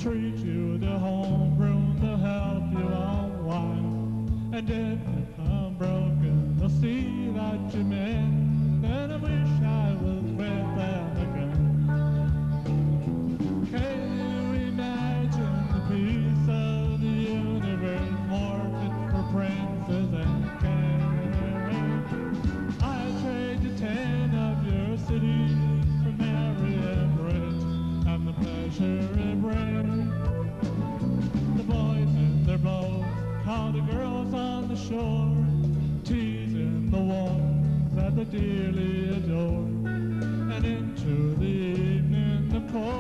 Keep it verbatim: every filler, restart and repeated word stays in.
treat you to homeroom, they'll help you unwind. And if you come broken, they'll see that you mend. And I wish I was with them again. Can you imagine the peace of the universe more fit for princes and kings? I'd trade you ten of your cities for merry and rich and the pleasure it brings. The boys in their boats call the girls on the shore, teasing the ones that they dearly adore. And into the evening, the cold